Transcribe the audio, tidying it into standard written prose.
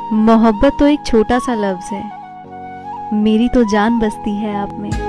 मोहब्बत तो एक छोटा सा लफ्ज़ है, मेरी तो जान बसती है आप में।